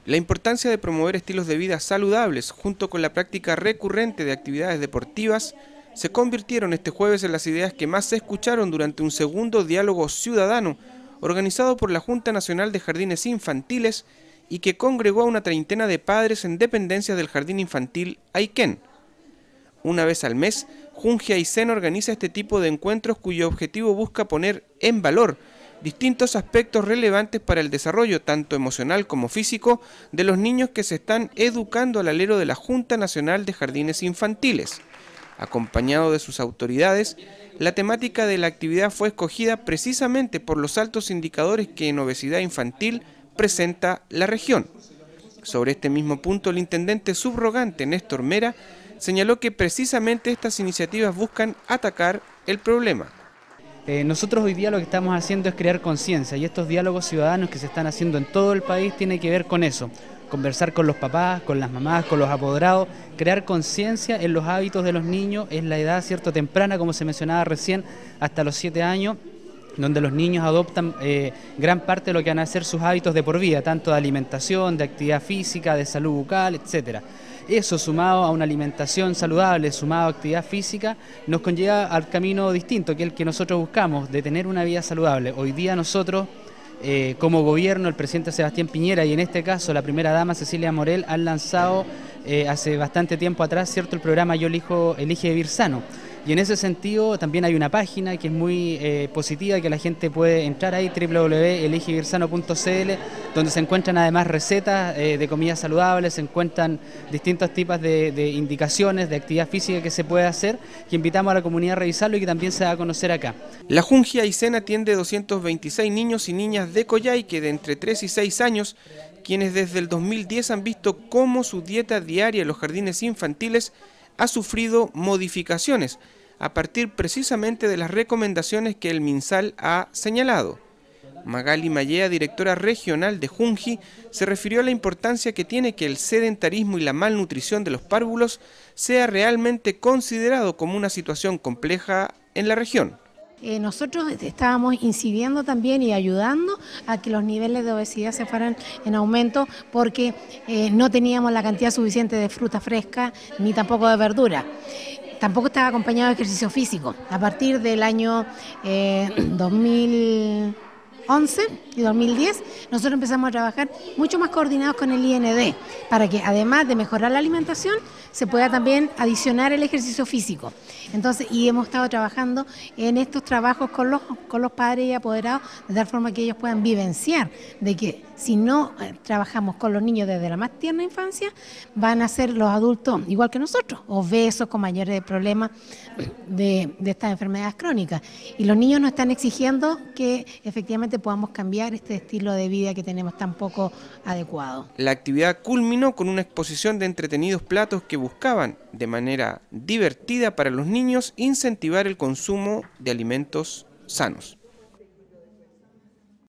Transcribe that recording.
La importancia de promover estilos de vida saludables junto con la práctica recurrente de actividades deportivas se convirtieron este jueves en las ideas que más se escucharon durante un segundo diálogo ciudadano organizado por la Junta Nacional de Jardines Infantiles y que congregó a una treintena de padres en dependencias del Jardín Infantil Aysén. Una vez al mes, Junji Aysén organiza este tipo de encuentros cuyo objetivo busca poner en valor distintos aspectos relevantes para el desarrollo tanto emocional como físico de los niños que se están educando al alero de la Junta Nacional de Jardines Infantiles. Acompañado de sus autoridades, la temática de la actividad fue escogida precisamente por los altos indicadores que en obesidad infantil presenta la región. Sobre este mismo punto, el intendente subrogante Néstor Mera señaló que precisamente estas iniciativas buscan atacar el problema. Nosotros hoy día lo que estamos haciendo es crear conciencia y estos diálogos ciudadanos que se están haciendo en todo el país tienen que ver con eso. Conversar con los papás, con las mamás, con los apoderados, crear conciencia en los hábitos de los niños en la edad cierto temprana, como se mencionaba recién, hasta los 7 años, donde los niños adoptan gran parte de lo que van a ser sus hábitos de por vida, tanto de alimentación, de actividad física, de salud bucal, etcétera. Eso sumado a una alimentación saludable, sumado a actividad física, nos conlleva al camino distinto, que es el que nosotros buscamos, de tener una vida saludable. Hoy día nosotros, como gobierno, el presidente Sebastián Piñera y en este caso la primera dama Cecilia Morel han lanzado hace bastante tiempo atrás, ¿cierto?, el programa Yo elijo, elige vivir sano. Y en ese sentido también hay una página que es muy positiva, que la gente puede entrar ahí, www.eligevivirsano.cl, donde se encuentran además recetas de comida saludable, se encuentran distintos tipos de indicaciones de actividad física que se puede hacer, que invitamos a la comunidad a revisarlo y que también se va a conocer acá. La Junji Aysén atiende 226 niños y niñas de Coyhaique de entre 3 y 6 años, quienes desde el 2010 han visto cómo su dieta diaria en los jardines infantiles ha sufrido modificaciones a partir precisamente de las recomendaciones que el MinSal ha señalado. Magali Mallea, directora regional de Junji, se refirió a la importancia que tiene que el sedentarismo y la malnutrición de los párvulos sea realmente considerado como una situación compleja en la región. Nosotros estábamos incidiendo también y ayudando a que los niveles de obesidad se fueran en aumento porque no teníamos la cantidad suficiente de fruta fresca ni tampoco de verdura. Tampoco estaba acompañado de ejercicio físico. A partir del año 2011 y 2010, nosotros empezamos a trabajar mucho más coordinados con el IND para que además de mejorar la alimentación, se pueda también adicionar el ejercicio físico. Entonces, y hemos estado trabajando en estos trabajos con los padres y apoderados, de tal forma que ellos puedan vivenciar de que si no trabajamos con los niños desde la más tierna infancia, van a ser los adultos igual que nosotros, obesos, con mayores problemas de estas enfermedades crónicas. Y los niños nos están exigiendo que efectivamente podamos cambiar este estilo de vida que tenemos tan poco adecuado. La actividad culminó con una exposición de entretenidos platos que buscaban, de manera divertida para los niños, incentivar el consumo de alimentos sanos.